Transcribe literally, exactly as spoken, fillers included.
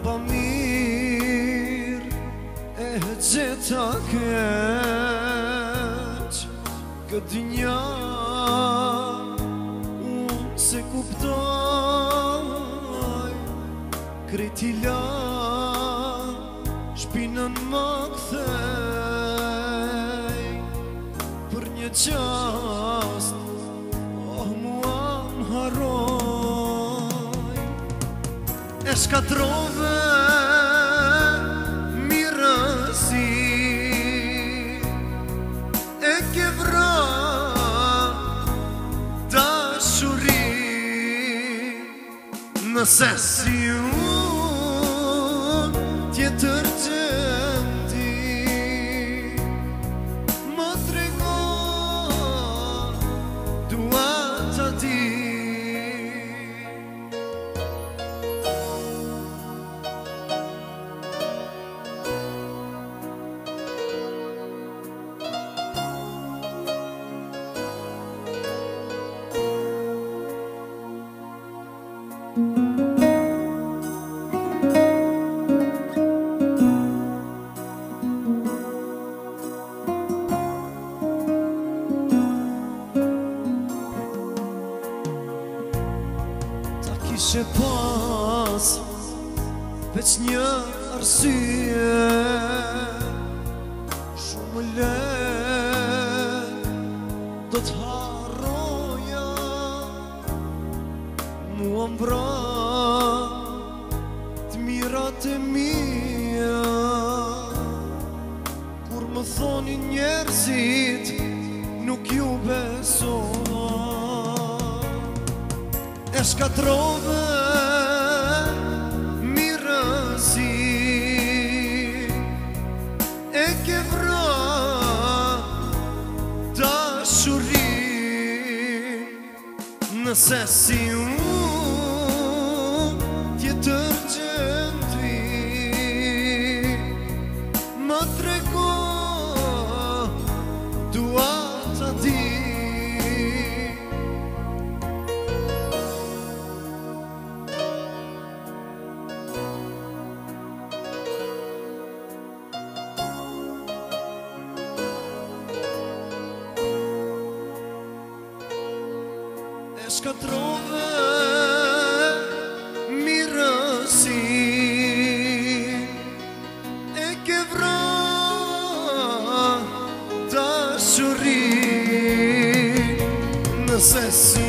pa mirë e gjeta keq këtë dynja unë se kuptoj kreti la shpinën më kthej për një qast oh mua më haroj e shkatrove mirësi e ke vra dashuri nëse si unë tjetër gjenti më trego dua të di Kishe pas veç një arsye shumë lehtë do të harroja mua mbra të mirat e mia kur më thoni njerëzit nuk ju besova e shkatrove mirësi e ke vra dashurin nëse si unë tjetër gjenti më trego dua të di e shkatrove mirësi e ke vra dashuri nëse si